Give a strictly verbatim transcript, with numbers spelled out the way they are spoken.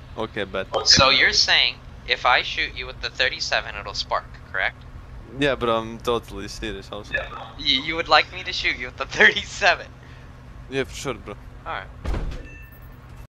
Okay, bet. So you're saying if I shoot you with the thirty-seven, it'll spark, correct? Yeah, but I'm totally serious also. You, you would like me to shoot you with the thirty-seven? Yeah, for sure, bro. Alright.